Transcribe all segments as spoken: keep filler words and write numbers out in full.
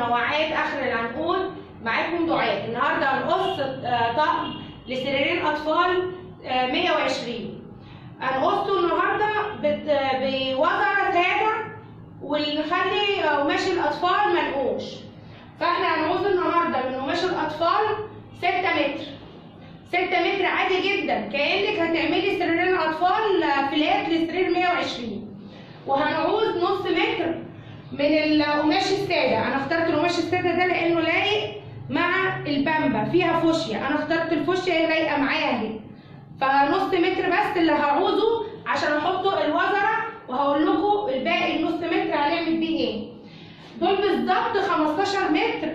وعاد اخر العنقود. معاكم دعاء. النهارده هنقص طقم لسريرين اطفال مية وعشرين. هنقصه النهارده بوزره ساده ونخلي قماش الاطفال منقوش. فاحنا هنقص النهارده من قماش الاطفال ستة متر. ستة متر عادي جدا، كانك هتعملي سريرين اطفال فلات لسرير مية وعشرين. وهنعوز نص متر من القماش الساده. انا اخترت القماش الساده ده لانه لايق مع البامبا، فيها فوشيا. انا اخترت الفوشيا، هي لايقه معايا اهي. فنص متر بس اللي هعوزه عشان احطه الوزره، وهقول لكم الباقي النص متر هنعمل بيه ايه. دول بالظبط خمستاشر متر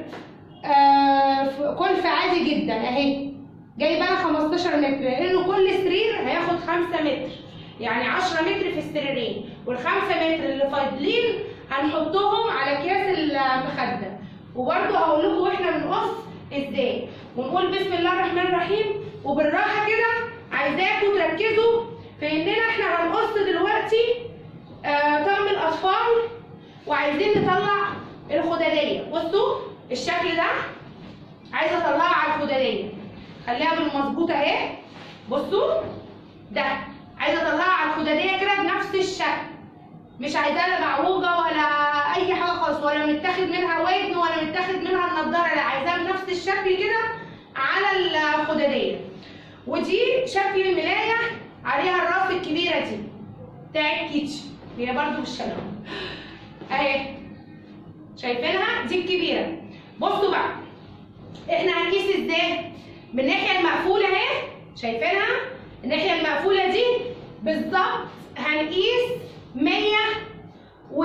آه كلفه عادي جدا اهي. جايبه انا خمستاشر متر لانه كل سرير هياخد خمسة متر، يعني عشرة متر في السريرين، والخمسة متر اللي فاضلين هنحطهم على اكياس المخده. وبرده هقول لكم واحنا بنقص ازاي، ونقول بسم الله الرحمن الرحيم. وبالراحه كده عايزاكم تركزوا في اننا احنا هنقص دلوقتي آه طقم الاطفال، وعايزين نطلع الخداديه. بصوا الشكل ده، عايزه اطلعها على الخداديه، خليها بالمظبوط اهي. بصوا ده عايزه اطلعها على الخداديه كده بنفس الشكل، مش عايزاها لا معوجه ولا اي حاجه خالص، ولا متاخد منها ودن ولا متاخد منها النضاره، لا عايزاها بنفس الشكل كده على الخداديه. ودي شكل الملايه عليها الراس الكبيره دي بتاعت كيتشي، هي برده بالشكل اهي، شايفينها دي الكبيره. بصوا بقى احنا هنقيس ازاي. من الناحيه المقفوله اهي، شايفينها الناحيه المقفوله دي بالظبط هنقيس مية و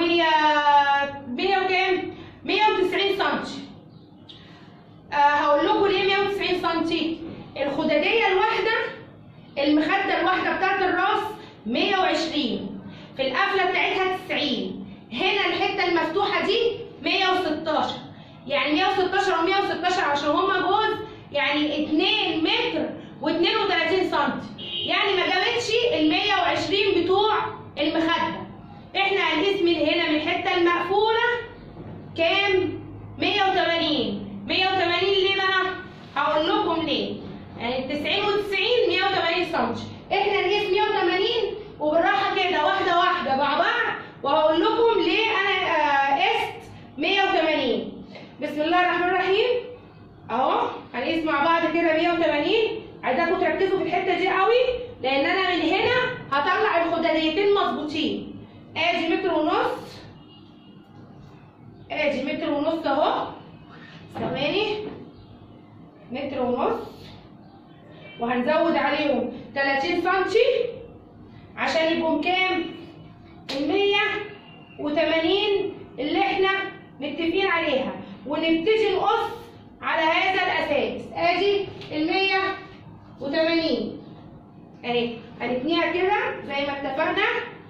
مية وكام؟ مية وتسعين سنتي. آه هقول لكم ليه مية وتسعين سنتي. الخداديه الواحده، المخده الواحده بتاعت الراس مية وعشرين، في القفله بتاعتها تسعين، هنا الحته المفتوحه دي مية وستاشر، يعني مية وستاشر و100 وستاشر عشان هما جوز، يعني اتنين متر واتنين وتلاتين سنتي، يعني ما جابتش ال مية وعشرين بتوع المخده. احنا هنقيس من هنا من الحته المقفوله كام؟ مية وتمانين. مية وتمانين ليه بقى؟ هقول لكم ليه. يعني تسعين و90 مية وتمانين سنتي، احنا نقيس مية وتمانين وبالراحه كده واحده واحده مع بعض، وهقول لكم ليه انا قست مية وتمانين. بسم الله الرحمن الرحيم. اهو هنقيس مع بعض كده مية وتمانين. عايزاكم تركزوا في الحته دي قوي، لان انا من هنا هطلع الخداديتين مظبوطين. ادي متر ونص، ادي متر ونص اهو، ثواني، متر ونص، وهنزود عليهم تلاتين سنتي عشان يبقوا كام؟ ال مية وتمانين اللي احنا متفقين عليها، ونبتدي نقص على هذا الاساس. ادي ال مية وتمانين اهي، هنتنيها كده زي ما اتفقنا.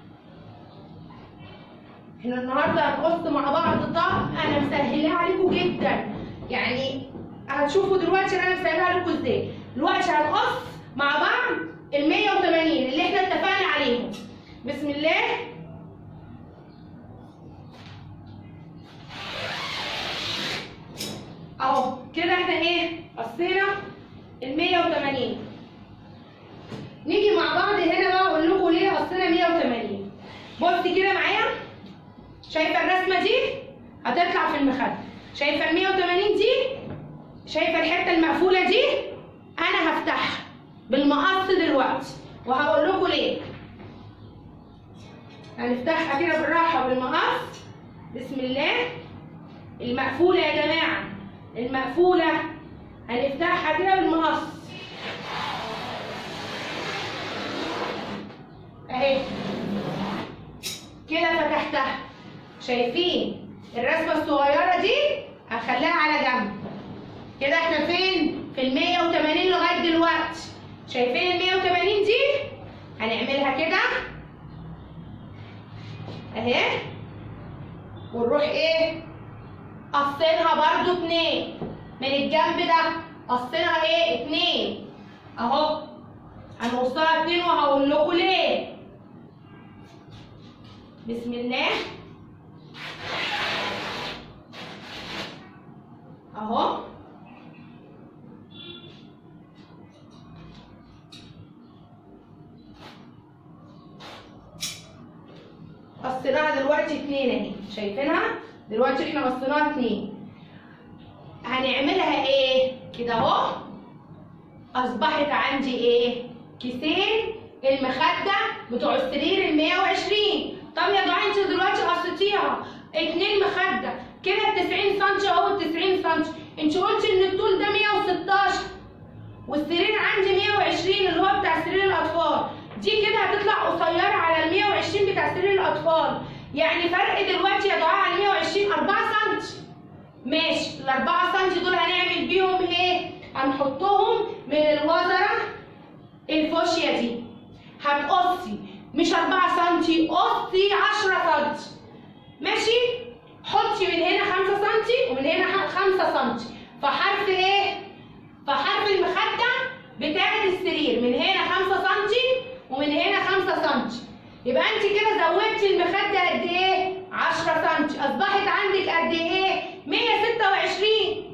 احنا النهارده هنقص مع بعض طقم انا مسهلها عليكم جدا، يعني هتشوفوا دلوقتي انا مسهلها لكم ازاي. دلوقتي هنقص مع بعض ال مية وتمانين اللي احنا اتفقنا عليهم. بسم الله. اهو كده احنا ايه؟ قصينا ال مية وتمانين. نيجي مع بعض هنا بقى اقول لكم ليه قصينا مية وتمانين. بص كده معايا، شايفه الرسمه دي هتطلع في المخده، شايفه ال مية وتمانين دي، شايفه الحته المقفوله دي، انا هفتحها بالمقص دلوقتي وهقول لكم ليه. هنفتحها كده بالراحه بالمقص. بسم الله. المقفوله يا جماعه، المقفوله هنفتحها كده بالمقص اهي كده، فتحتها. شايفين الرسمه الصغيره دي؟ هخليها على جنب كده. احنا فين؟ في ال مية وتمانين لغايه دلوقتي. شايفين ال مية وتمانين دي؟ هنعملها كده اهي، ونروح ايه؟ قصينها برضو اتنين من الجنب ده، قصينها ايه؟ اتنين اهو، هنقصها اتنين وهقول لكم ليه. بسم الله. اهو. قصيناها دلوقتي اتنين اهي، شايفينها؟ دلوقتي احنا قصيناها اتنين. هنعملها ايه؟ كده اهو. اصبحت عندي ايه؟ كيسين المخدة بتوع السرير ال مية وعشرين. طب يا دعاء انت دلوقتي قصيتيها اتنين مخدة، كده ال تسعين سنتي اهو، ال تسعين سنتي. انت قلتي ان الطول ده مية وستاشر والسرير عندي مية وعشرين اللي هو بتاع سرير الاطفال. دي كده هتطلع قصيرة على ال مية وعشرين بتاع سرير الاطفال. يعني فرق دلوقتي يا دعاء على ال مية وعشرين أربعة سنتي. ماشي، ال أربعة سنتي دول هنعمل بيهم ايه؟ هنحطهم من الوزرة الفوشيا دي. هتقصي مش أربعة سنتي، قصي عشرة سنتي. ماشي؟ حطي من هنا خمسة سنتي ومن هنا خمسة سنتي. فحرف ايه؟ فحرف المخدة بتاعت السرير من هنا خمسة سنتي ومن هنا خمسة سنتي. يبقى انت كده زودتي المخدة قد ايه؟ عشرة سنتي. اصبحت عندك قد ايه؟ مية وستة وعشرين.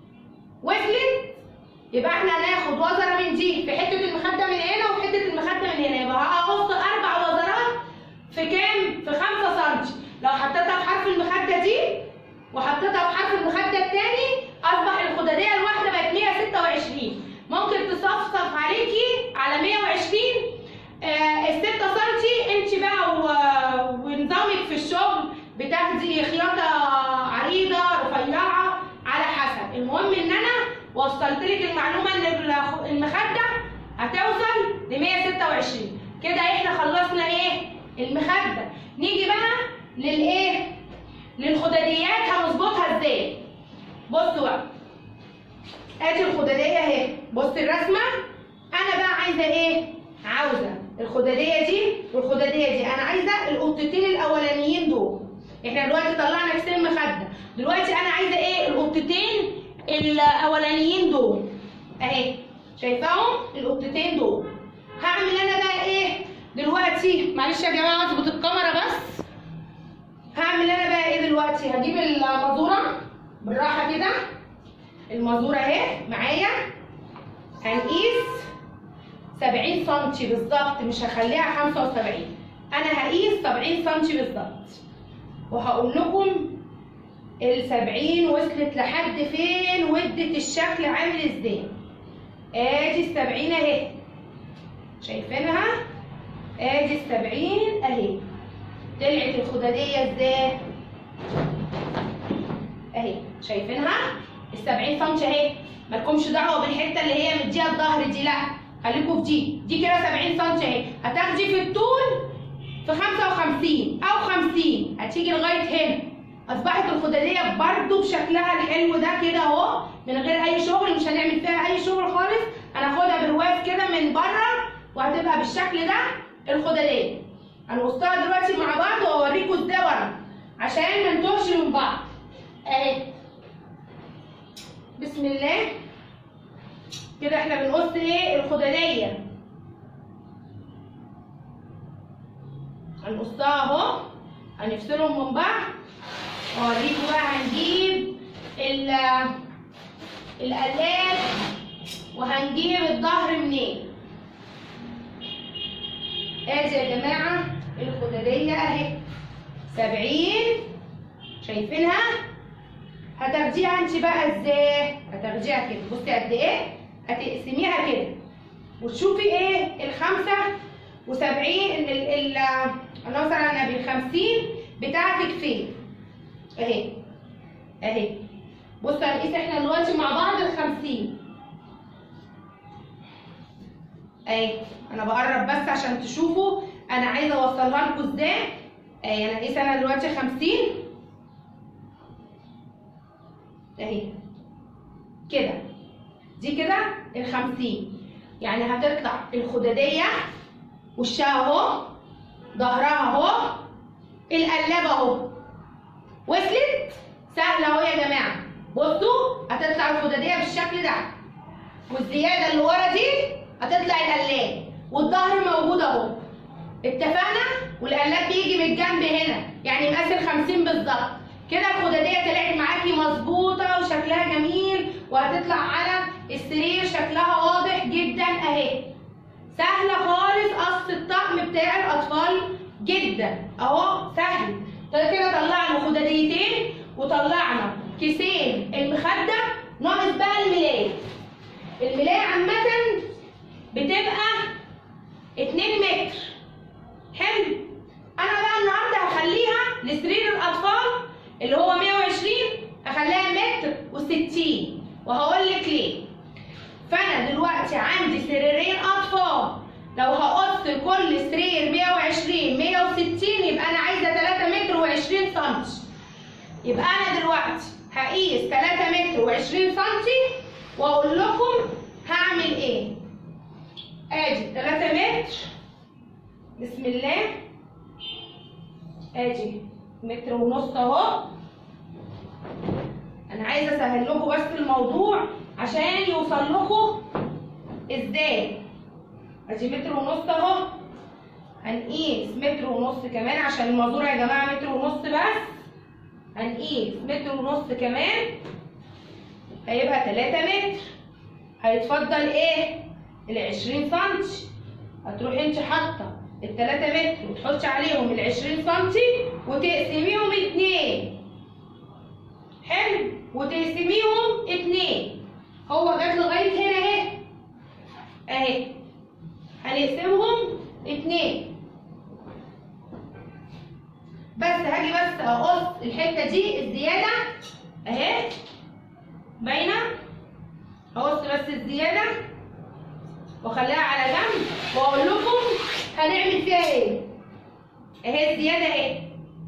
وصلت؟ يبقى احنا هناخد وزرة من دي في حتة المخدة من هنا وفي حتة المخدة من هنا. يبقى هقص أربع وزرات في كام؟ في خمسة سنتي. لو حطيتها في حرف المخدة دي وحطيتها في حرف المخدة التاني أصبح الخدادية الواحدة بقت مية وستة وعشرين. ممكن تصفصف عليكي على مية وعشرين. آه الستة سنتي انت بقى ونظامك في الشغل بتاخدي خياطة عريضة رفيعة على حسب. المهم ان انا وصلت لك المعلومه ان المخده هتوصل ل مية وستة وعشرين. كده احنا خلصنا ايه؟ المخده. نيجي بقى للايه؟ للخداديات هنظبطها ازاي؟ بصوا بقى. ادي الخداديه اهي، بص الرسمه. انا بقى عايزه ايه؟ عاوزه الخداديه دي والخداديه دي، انا عايزه القطتين الاولانيين دول. احنا دلوقتي طلعنا كيسين مخده، دلوقتي انا عايزه ايه؟ القطتين الاولانيين دول اهي، شايفاهم؟ القطتين دول. هعمل انا بقى ايه دلوقتي؟ معلش يا جماعه اظبط الكاميرا بس. هعمل انا بقى ايه دلوقتي؟ هجيب المازوره بالراحه كده. المازوره اهي معايا. هنقيس سبعين سنتي بالظبط، مش هخليها خمسة وسبعين. انا هقيس سبعين سنتي بالظبط وهقول لكم ال سبعين وصلت لحد فين وادت الشكل عامل ازاي. ادي ال سبعين اهي، شايفينها؟ ادي ال سبعين اهي. طلعت الخداديه ازاي؟ اهي، شايفينها؟ ال سبعين سنتي اهي. مالكمش دعوه بالحته اللي هي مديها الظهر دي، لا، خليكم في دي. دي كده سبعين سنتي اهي. هتاخدي في الطول في خمسة وخمسين او خمسين، هتيجي لغايه هنا. اصبحت الخداديه برضو بشكلها الحلو ده كده اهو، من غير اي شغل، مش هنعمل فيها اي شغل خالص. هناخدها برواز كده من بره وهتبقى بالشكل ده الخداديه. هنقصها دلوقتي مع بعض واوريكم ازاي ورا عشان ما نتوهش من بعض. اهي بسم الله كده احنا بنقص ايه؟ الخداديه. هنقصها اهو، هنفصلهم من بعض. اوريكم بقى هنجيب القلاب وهنجيب الظهر منين. ادي يا جماعه الخداديه اهي سبعين، شايفينها؟ هتاخديها انت بقى ازاي؟ هتاخديها كده، بصي قد ايه؟ هتقسميها كده وتشوفي ايه الخمسة وسبعين ال ال اللهم صل على النبي الخمسين بتاعتك فين؟ اهي اهي. بصوا هنقيس احنا دلوقتي مع بعض الخمسين اهي. انا بقرب بس عشان تشوفوا انا عايزه اوصلها لكم ازاي. اهي انا هقيس انا دلوقتي خمسين اهي كده. دي كده الخمسين، يعني هتطلع الخداديه وشها اهو، ظهرها اهو، القلابه اهو. وصلت؟ سهله اهو يا جماعه. بصوا هتطلع الخداديه بالشكل ده، والزياده اللي ورا دي هتطلع القلاب، والظهر موجود اهو. اتفقنا؟ والقلاب بيجي من الجنب هنا، يعني مقاس الخمسين بالظبط. كده الخداديه طلعت معاكي مظبوطه وشكلها جميل. وهتطلع على السرير. شكلها واضح جدا اهي، سهله خالص قص الطقم بتاع الاطفال جدا اهو سهل. كده طلعنا خداديتين وطلعنا كيسين المخده، ناقص بقى الملايه. الملايه عامه بتبقى اتنين متر. حلو. انا بقى النهارده هخليها لسرير الاطفال اللي هو مية وعشرين، هخليها متر وستين، وهقول لك ليه. فانا دلوقتي عندي سريرين اطفال، لو هقص كل سرير مية وعشرين مية وستين يبقى انا عايزه تلاتة متر وعشرين سنتي. يبقى انا دلوقتي هقيس تلاتة متر وعشرين سنتي واقول لكم هعمل ايه. ادي تلاتة متر، بسم الله، ادي متر ونص اهو. انا عايزه اسهل لكم بس الموضوع عشان يوصل لكم ازاي. ادي متر ونص اهو، هنقيس متر ونص كمان عشان المازور يا جماعه متر ونص بس. هنقيس متر ونص كمان هيبقى تلاتة متر. هيتفضل ايه؟ العشرين سنتي. هتروحي انت حاطه التلاتة متر وتحطي عليهم العشرين سنتي وتقسميهم اتنين. حلو، وتقسميهم اتنين. هو جات لغايه هنا اهي اهي، هنقسمهم اتنين بس. هاجي بس اقص الحته دي الزياده اهي باينه، اقص بس الزياده واخليها على جنب واقول لكم هنعمل فيها ايه. اهي الزياده اهي.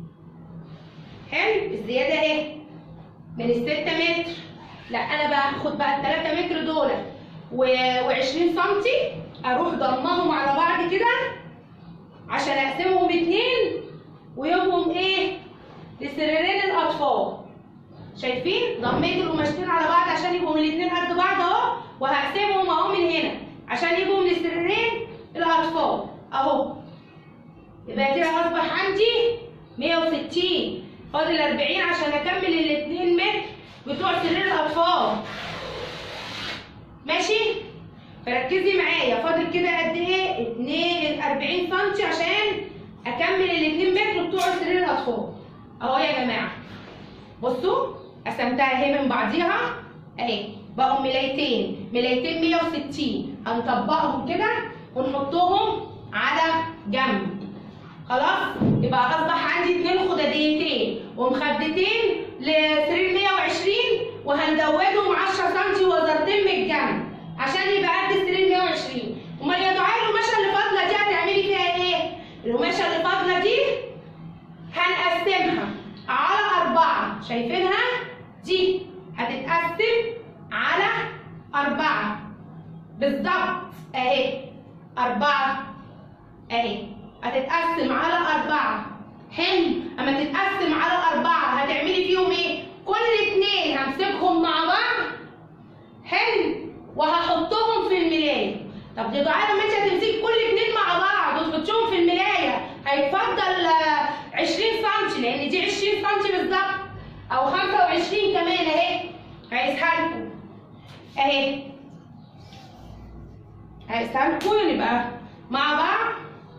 حلو، الزياده اهي من الستة متر. لا انا بقى هاخد بقى التلاتة متر دول وعشرين سنتي، اروح ضمهم على بعض كده عشان اقسمهم اتنين ويبقوا ايه؟ لسريرين الاطفال. شايفين؟ ضميت القماشتين على بعض عشان يبقوا الاتنين قد بعض اهو، وهقسمهم اهو من هنا عشان يبقوا لسريرين الاطفال اهو. يبقى كده اصبح عندي مية وستين، فاضل اربعين عشان اكمل الاتنين متر بتوع سرير الاطفال. ماشي؟ فركزي معايا، فاضل كده قد ايه؟ اتنين اربعين سنتي عشان اكمل الاتنين متر بتوع سرير الاطفال. اهو يا جماعه بصوا قسمتها اهي من بعضيها اهي، بقوا ملايتين، ملايتين مية وستين. هنطبقهم كده ونحطهم على جنب. خلاص؟ يبقى اصبح عندي اتنين خداديتين ومخدتين لسرير مية وعشرين، وهنزودهم عشرة سنتي وزرتين من الجنب عشان يبقى قد السرير مية وعشرين. امال يا دعاء القماشه اللي فاضله دي هتعملي فيها ايه؟ القماشه اللي فاضله دي هنقسمها على أربعة. شايفينها؟ دي هتتقسم على أربعة بالظبط أهي. أربعة أهي هتتقسم على أربعة. حلو، أما تتقسم على أربعة هتعملي فيهم إيه؟ كل اتنين همسكهم مع بعض. حلو، وهحطهم في الملاية. طب دي دعاء لما أنت هتمسكي كل اتنين مع بعض وتحطيهم في الملاية هيتفضل عشرين سنتي، لأن دي عشرين سنتي بالظبط، أو خمسة وعشرين كمان أهي. هقيسها لكم أهي، هقيسها لكم نبقى مع بعض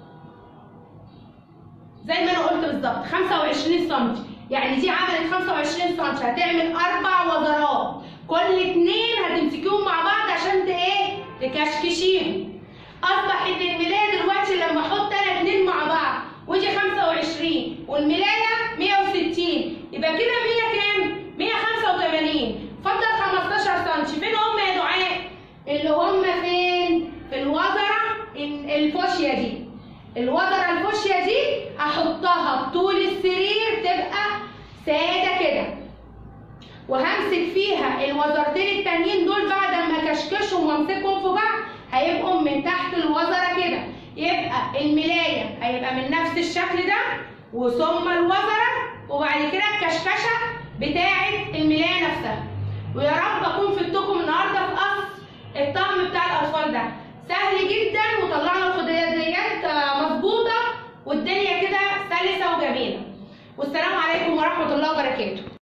زي ما أنا قلت بالظبط خمسة وعشرين سنتي. يعني دي عملت خمسة وعشرين سنتي، هتعمل أربع وزرات، كل اتنين هتمسكيهم مع بعض عشان ايه؟ تكشكشيهم. أصبح إن الملاية دلوقتي لما أحط أنا اتنين مع بعض ودي خمسة وعشرين والملاية مية وستين، يبقى كده مية كام؟ مية وخمسة وتمانين. فضل خمستاشر سنتي. فين هم يا دعاء؟ اللي هم فين؟ في الوزرة الفوشيا دي. الوزرة الفوشيا دي هحطها بطول السرير تبقى سادة كده، وهمسك فيها الوزرتين التانيين دول بعد ما اكشكشهم وامسكهم في بعض هيبقوا من تحت الوزرة كده. يبقى الملاية هيبقى من نفس الشكل ده وثم الوزرة، وبعد كده الكشكشة بتاعة الملاية نفسها. ويا رب اكون فدتكم النهارده في قص الطقم بتاع الاطفال ده. سهل جدا، وطلعنا الخداديات مظبوطة والدنيا كده سلسة وجميلة. والسلام عليكم ورحمة الله وبركاته.